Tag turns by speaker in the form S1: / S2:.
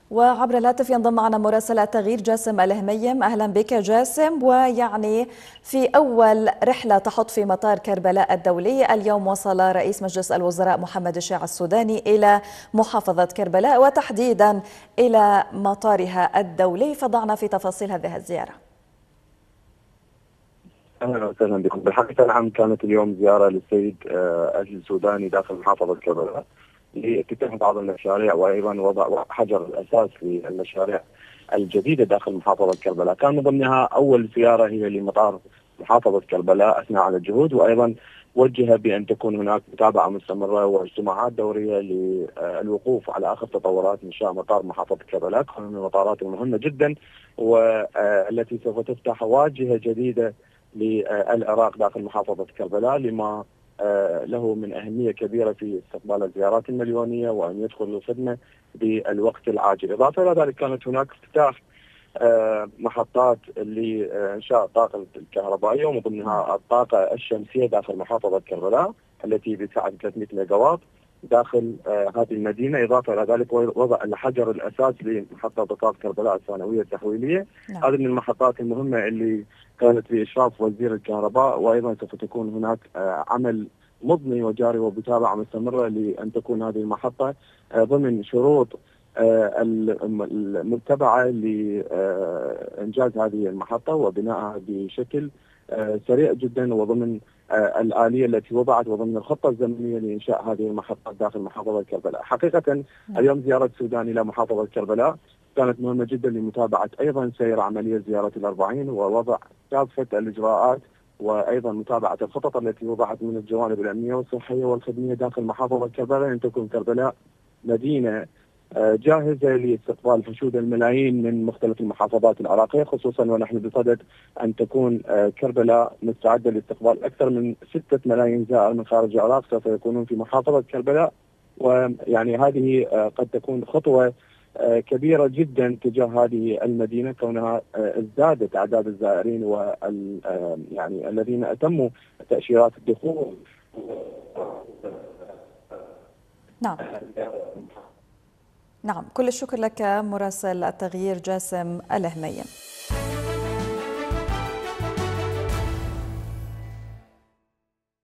S1: وعبر الهاتف ينضم معنا مراسل التغيير جاسم الهميم. أهلا بك جاسم. ويعني في أول رحلة تحط في مطار كربلاء الدولي اليوم وصل رئيس مجلس الوزراء محمد الشيع السوداني إلى محافظة كربلاء وتحديدا إلى مطارها الدولي، فضعنا في تفاصيل هذه الزيارة.
S2: اهلا وسهلا بكم. بالحقيقه نعم، كانت اليوم زياره للسيد السوداني داخل محافظه كربلاء لافتتاح بعض المشاريع وايضا وضع حجر الاساس للمشاريع الجديده داخل محافظه كربلاء. كان من ضمنها اول زياره هي لمطار محافظه كربلاء اثناء على الجهود، وايضا وجه بان تكون هناك متابعه مستمره واجتماعات دوريه للوقوف على اخر تطورات انشاء مطار محافظه كربلاء، من المطارات المهمه جدا والتي سوف تفتح واجهه جديده للعراق داخل محافظة كربلاء، لما له من أهمية كبيرة في استقبال الزيارات المليونية وأن يدخل الخدمة بالوقت العاجل. إضافة إلى ذلك كانت هناك افتتاح محطات لإنشاء الطاقة الكهربائية ومن ضمنها الطاقة الشمسية داخل محافظة كربلاء التي بسعة 300 ميجا واط داخل هذه المدينة. إضافة إلى ذلك وضع الحجر الأساس لمحطة طاقة كربلاء الثانوية التحويلية. هذه من المحطات المهمة اللي كانت بإشراف وزير الكهرباء، وأيضا سوف تكون هناك عمل مضني وجاري ومتابعة مستمرة لأن تكون هذه المحطة ضمن شروط المتبعة لإنجاز هذه المحطة وبنائها بشكل سريع جدا وضمن الآلية التي وضعت وضمن الخطة الزمنية لإنشاء هذه المحطات داخل محافظة كربلاء. حقيقة اليوم زيارة السودان إلى محافظة كربلاء كانت مهمة جدا لمتابعة أيضا سير عملية زيارة الأربعين ووضع كافة الإجراءات وأيضا متابعة الخطط التي وضعت من الجوانب الأمنية والصحية والخدمية داخل محافظة كربلاء، أن تكون كربلاء مدينة جاهزة لاستقبال حشود الملايين من مختلف المحافظات العراقية، خصوصا ونحن بصدد أن تكون كربلاء مستعدة لاستقبال أكثر من 6 ملايين زائر من خارج العراق سوف يكونون في محافظة كربلاء. ويعني هذه قد تكون خطوة كبيرة جدا تجاه هذه المدينة، كونها ازدادت أعداد الزائرين يعني الذين أتموا تأشيرات الدخول.
S1: نعم، كل الشكر لك مراسل التغيير جاسم الهميم.